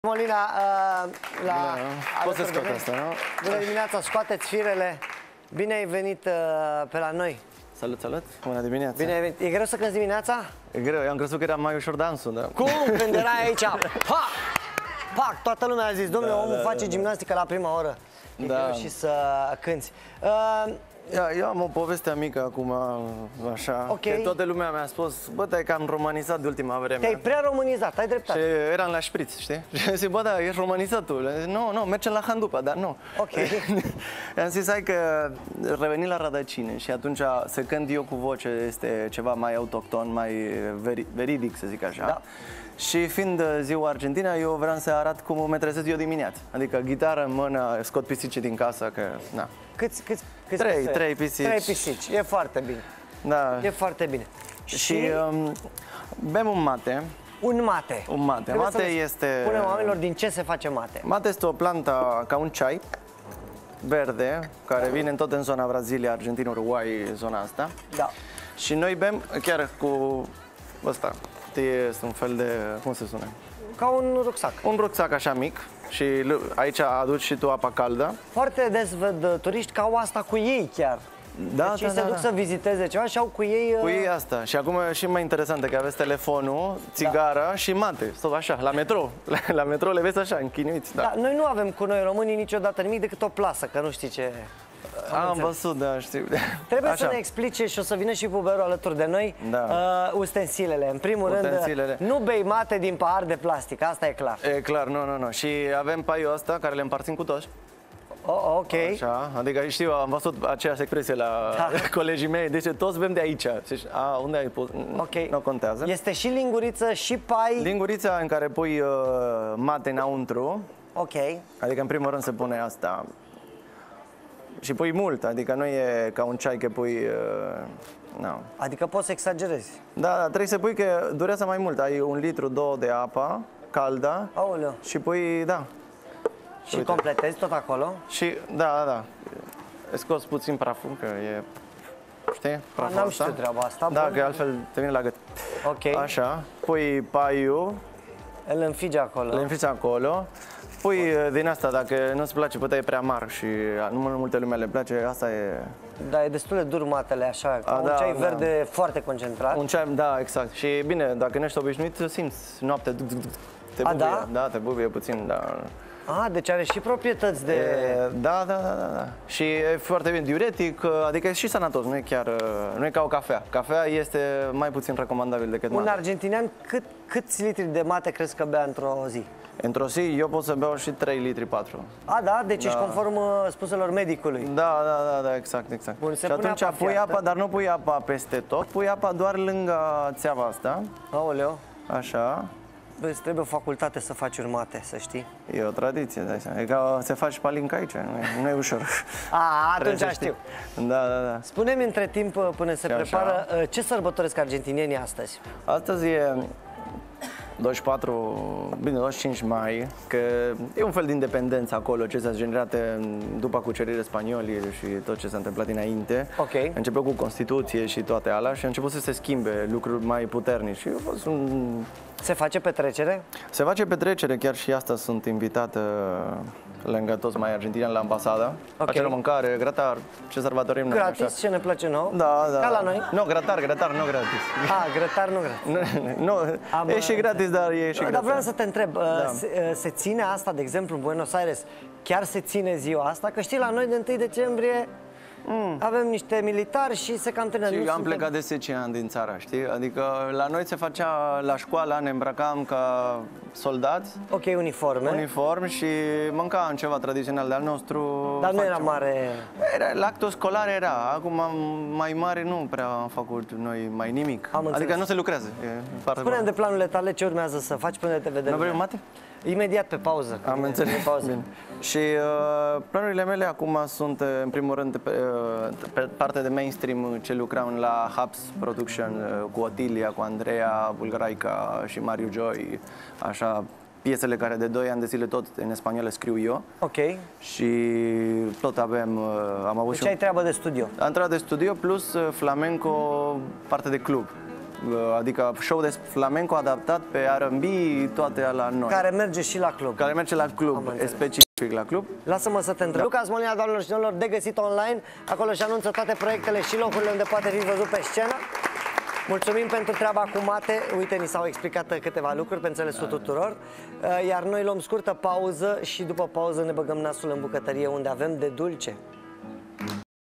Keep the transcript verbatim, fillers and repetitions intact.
Molina, uh, la... Da, poți să scot asta, nu? Bună dimineața, scoateți firele. Bine ai venit uh, pe la noi. Salut, salut, bună dimineața. Bine ai venit. E greu să cânti dimineața? E greu, eu am crezut că era mai ușor dansul, da. Cum? Când erai aici, pac, pac, toată lumea a zis, domnule, da, omul da, face da, gimnastică la prima oră. E da. greu și să cânti. Uh, Eu am o poveste mică acum, așa, okay. că toată lumea mi-a spus, bă, te-ai cam romanizat de ultima vreme. Te-ai prea românizat, ai dreptate. Și eram la șpriț, știi? Și am zis, bă, da, ești romanizat tu. Nu, nu, mergem la Handupa, dar nu. Ok. I-am zis, hai că reveni la rădăcini și atunci să cânt eu cu voce este ceva mai autohton, mai veri, veridic, să zic așa. Da. Și fiind ziua Argentina, eu vreau să arăt cum mă trezesc eu dimineața. Adică gitară în mână, scot pisici din casă, că, na. Câți, câți, câți trei, pisici? trei pisici. Trei pisici, e foarte bine. Da. E foarte bine. Și, și um, bem un mate. Un mate. Un mate. Trebuie Mate este... Punem oamenilor din ce se face mate. Mate este o plantă ca un ceai verde, care vine în tot în zona Brazilia, Argentina, Uruguay, zona asta. Da. Și noi bem chiar cu ăsta. Este un fel de, cum se spune? Ca un rucsac. Un rucsac așa mic. Și aici aduci și tu apa caldă. Foarte des văd turiști că au asta cu ei chiar. Da, deci da, se da, duc da. să viziteze ceva și au cu ei... Cu ei asta. Și acum e și mai interesant că aveți telefonul, țigara da. și mate. Stop așa, la metrou. La, la metrou le vezi așa, închinuiți. Da. Da, noi nu avem cu noi românii niciodată nimic decât o plasă, că nu știi ce... Am, am văzut, da, știu. Trebuie așa. să ne explice și o să vină și Puberu alături de noi da. uh, ustensilele. În primul ustensilele. rând, nu bei mate din pahar de plastic, asta e clar. E clar, nu, nu, nu. Și avem paiul ăsta care le împărțim cu toți. Oh, ok. Așa, adică știu, am văzut aceeași expresie la da. colegii mei, deci toți bem de aici. Deci, a, unde ai pus? Ok. Nu contează. Este și linguriță și pai. Lingurița în care pui uh, mate înăuntru. Ok. Adică în primul rând se pune asta. Și pui mult, adică nu e ca un ceai că pui... Uh, no. Adică poți să exagerezi. Da, da, trebuie să pui că durează mai mult. Ai un litru, două de apă caldă. Aoleu. Și pui, da. Și uite. completezi tot acolo? Și, da, da, da. Scoți puțin praful, că e... Știi? Praful N-am ăsta. știut treaba asta. Da, bun. că altfel te vine la gât. Ok. Așa. Pui paiul. Îl înfigi acolo. Îl înfiți acolo. Pui din asta, dacă nu-ți place, poate e prea mare și nu multe lume le place, asta e... Da, e destul de dur matele, așa, ca A, un da, ceai da. verde foarte concentrat. Un ceai, da, exact. Și bine, dacă nu ești obișnuit, simți noapte, te bubuie. A, da? Da, te bubuie puțin, da. Ah, deci are și proprietăți de... E, da, da, da, da, da. Și e foarte bine diuretic, adică e și sănătos, nu e chiar, nu e ca o cafea. Cafea este mai puțin recomandabil decât Un mate. argentinian, cât, câți litri de mate crezi că bea într-o zi? Într-o zi eu pot să beau și trei litri, patru. A, da? Deci da. ești conform uh, spuselor medicului. Da, da, da, da, exact, exact. Bun, se și pune atunci apa pui fiartă. apa, dar nu pui apa peste tot, pui apa doar lângă țeava asta. Aoleu. Așa. Îți trebuie o facultate să faci un mate, să știi. E o tradiție, dai seama. E ca să faci palinca aici, nu e, nu e ușor. A, atunci Trebuie să știu. știi. Da, da, da. Spune-mi între timp, până se Și prepară, uh, ce sărbătoresc argentinienii astăzi? Astăzi e douăzeci și patru, bine, douăzeci și cinci mai, că e un fel de independență acolo, ce s-a generat după cucerirea spaniolii și tot ce s-a întâmplat dinainte. Ok. A început cu Constituție și toate alea și a început să se schimbe lucruri mai puternici. Și a fost un... Se face petrecere? Se face petrecere, chiar și asta sunt invitată lângă toți mai argentiniani la ambasadă. Ok. Facem mâncare, grătar, ce sărbătorim noi. Gratis, așa. ce ne place nouă? Da, da. Ca la noi? Nu, grătar, grătar, nu gratis. A, grătar, nu gratis. Nu, nu Am, e și gratis, dar e și Dar grătar. vreau să te întreb, Da. se, se ține asta, de exemplu, în Buenos Aires, chiar se ține ziua asta? Că știi, la noi de întâi decembrie mm. avem niște militari și se cam termină. Și Nu eu am suntem- plecat de zece ani din țara, știi? Adică la noi se facea la școală, ne îmbrăcam ca soldați, Ok, uniforme, uniform și mâncam ceva tradițional de al nostru. dar nu era facem. mare... Era, l'actul școlar era, acum mai mare nu prea am făcut noi mai nimic. Am adică înțeles. nu se lucrează. E foarte Spune-mi de bun. planurile tale, ce urmează să faci până te vedem. Nu vrei un mate? Imediat pe pauză. Am Bine, înțeles. pe pauză. Bine. Și uh, planurile mele acum sunt, uh, în primul rând, pe, uh, pe partea de mainstream, ce lucram la Hubs Production uh, cu Otilia, cu Andreea Bulgaraica și Mariu Joy, așa, piesele care de doi ani de zile tot în spaniolă scriu eu. Ok. Și tot avem, uh, am avut Deci și ai treabă de studio. am intrat de studio plus uh, flamenco, parte de club. adică show de flamenco adaptat pe R and B, toate la noi. Care merge și la club. Care merge la club, specific la club. Lasă-mă să te întreb. Luca Smolina, doamnelor și domnilor, de găsit online. Acolo și anunță toate proiectele și locurile unde poate fi văzut pe scenă. Mulțumim pentru treaba cu mate. Uite, ni s-au explicat câteva lucruri pe înțelesul tuturor. Iar noi luăm scurtă pauză și după pauză ne băgăm nasul în bucătărie unde avem de dulce.